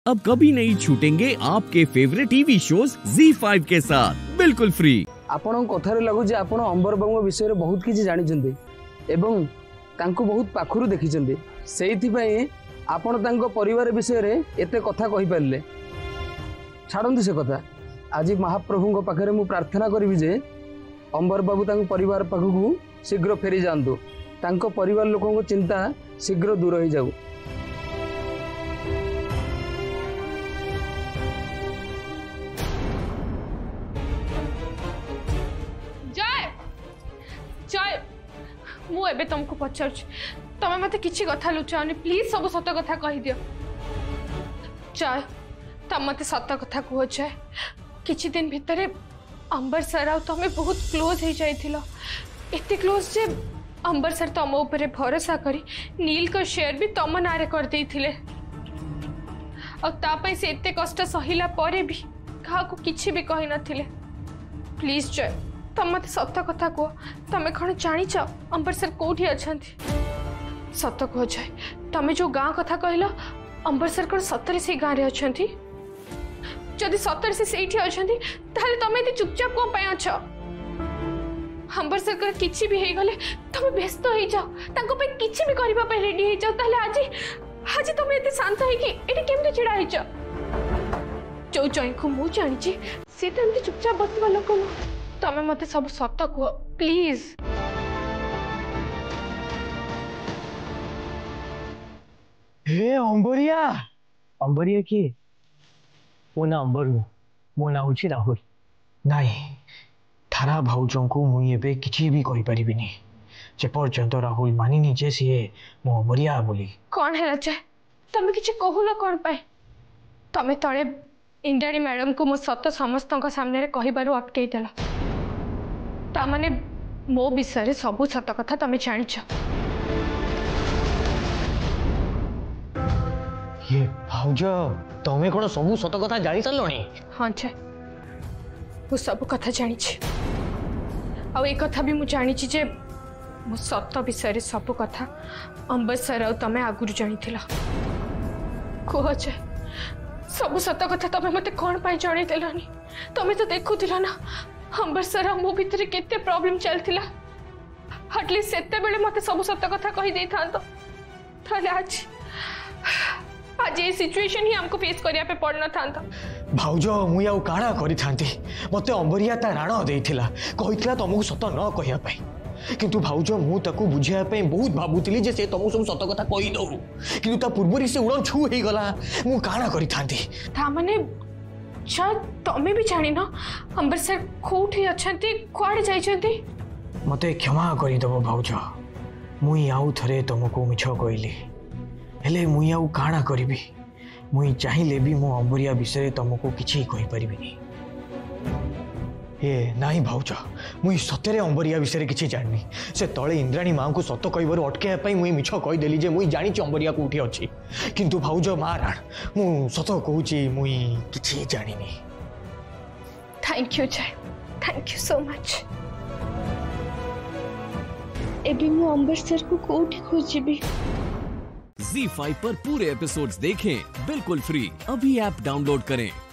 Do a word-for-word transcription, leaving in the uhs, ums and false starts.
अब कभी नहीं छूटेंगे आपके favourite TV shows Zee five के साथ बिल्कुल फ्री। आपण कथार लगुच आपण अंबर बाबू विषय रे बहुत किछि जानिछन्ते एवं तांको बहुत पाखरु देखिछन्ते सेइथि पई आपण तांको परिवार विषय रे एते कथा कहि परले। छाड़ंतु से कथा आज महाप्रभु पाखे मु प्रार्थना करी जे अंबर बाबू तांको परिवार पाखकु शीघ्र फेरी जांतु तांको परिवार लोकों को चिंता शीघ्र दूर हो जाऊ। मु एबे तुमको पचार तमे मते किछि कथा लुचाओनी प्लीज सब सत कथा कहि दियो। चाय तम मते सत कथा कहो चाय किछि दिन भितरे अंबर सर आ तमे बहुत क्लोज हो जाइथिलो एते क्लोज जे अंबर सर तम ऊपर भरोसा करी नील को शेयर भी तम नारे कर देइथिले और तापई से एते कष्ट सहिला परे भी कहा को किछि भी कहि नथिले। प्लीज चाय तम मत सत कथा कह तमें कौन जाच अंबर सर कौटी अच्छा सत कह जाए तमें जो गाँ कथा कहल अंबर सर कौन सतरे से गाँव में अच्छा जदि सतरे से सही अच्छा तमें चुपचाप कौन पाई अछ अंबर सर कर किसी भी हो गले तुम व्यस्त हो जाओ किसी भी करने रेडी हो जाओ आज आज तुम एत शांत होमती छिड़ा हो जो जई को मुझे जानी सी तो एमती चुपचाप बसवा लोक तमें मते सब सत कह प्लीज। हे अंबरिया अंबरिया किए मो ना अंबर मो ना हूँ राहुल नाई थारा भाउजों को मुई एबे किछि भी कहि परिबिनी जे पर्यंत राहुल मानिनी जे सी मो अंबरिया बोली। कौन है राजा तमें किछि कहूला कौन पाए तमें तले इंद्राणी मैडम को मो सत समस्त सामने कहबारु अटकई देला ता माने मो विषय सबू सत कथा तमें जानिछ। ये भाउज तमें कौन सबू सत कथा जानी सारलणी? हाँ छे मु सब कथा जानिछ आ ए कथा भी मु जानिछ जे मो सत विषय सब कथा अंबर सर आ तमें आगुरु जानिथिला। कह छे सब सत कथा तमें मते कौन पाई जणै देलानी? तमें तो देखुथिला ना अंबर सर मो भितर केते प्रॉब्लम चलथिला एटलीस्ट सेते बेले मते सब सत कथा कहि देई थांतो ताले आज आज ये सिचुएशन ही हमको फेस करिया पे पड़ना थांतो। भाउज मुई आउ काणा करि थांती मते अंबरिया ता राण देइथिला कहितला तुमको सत न कहिया पई किंतु भाउज मु ताकू बुझिया पे बहुत भाबुतिली जे से तुमको सब सत कथा कहि दउ किंतु ता पूर्वरी से उड़न छू हे गला मु काणा करि थांती ता माने शायद तमें भी जानी ना अंबर सर कोठी अच्छे कुआड़े जाइछन्ती मते क्षमा करि दबो भाउज मुई आउ थरे तुमको मिछ कहली हेले मुई आउ काणा करिबी मुई चाहिले भी मो अंबरिया विषय तुमको किछि कहि परिबिनी। ए नाई भाउज मुई सतेरे अंबरिया विषय किछि जाननी से तळे इंद्राणी मां को सत कहबारु अटके पई मुई मिछ कहि देली जे मुई जानि छि अंबरिया कोठी अछि किंतु भाउज मा राण मु सत कहूची मुई किछि जानिनी। Thank you Jay thank you so much. एबी मु अंबर सर को कोठी खोजिबी। ज़ी फाइव पर पूरे एपिसोड्स देखें बिल्कुल फ्री। अभी ऐप डाउनलोड करें।